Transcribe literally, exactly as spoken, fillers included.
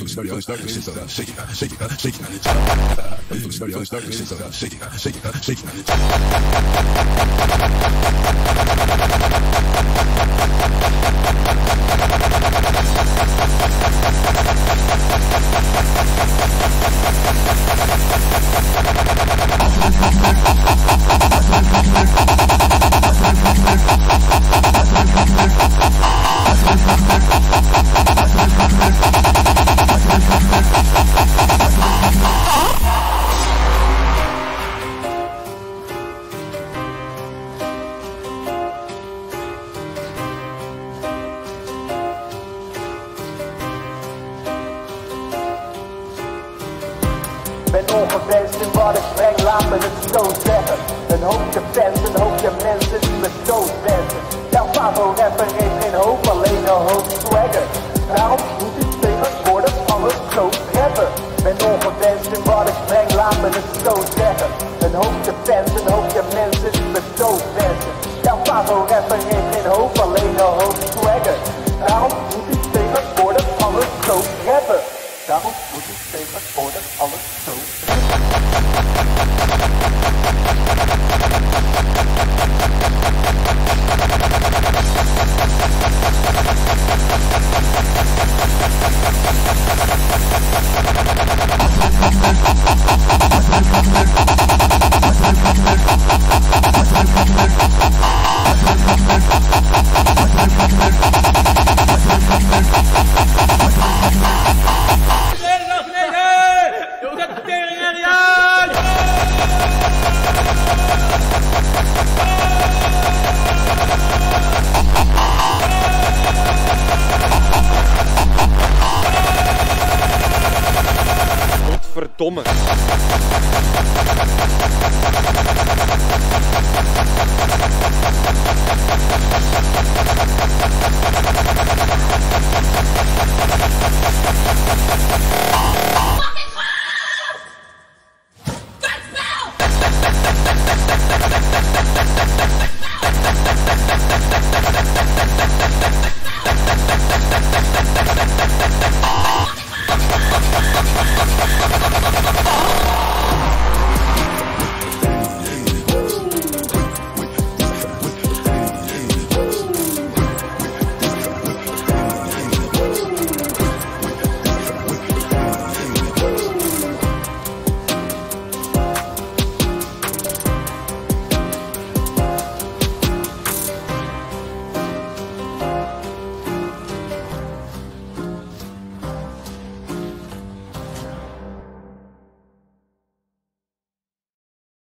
was very unstarted since uh, shaking, uh, shaking, uh, shaking on it. It was very unstarted since uh, shaking, uh, shaking, uh, shaking on it. Ben ongewenst in wat ik breng, laat me het zo zeggen. Een hoopje fans, een hoopje mensen die me dood wensen. Jouw favo-rapper heeft geen hoop, alleen een hoop swagger. Daarom moet ik famous worden van een groot rapper. Ben ongewenst in wat ik breng, laat me het zo zeggen. Een hoopje fans, een hoopje mensen die me dood wensen. Jouw favo-rapper heeft geen hoop, alleen een hoop swagger. Daarom moet ik famous worden van een groot rapper. Daarom moet ik famous worden van een groot Verdomme.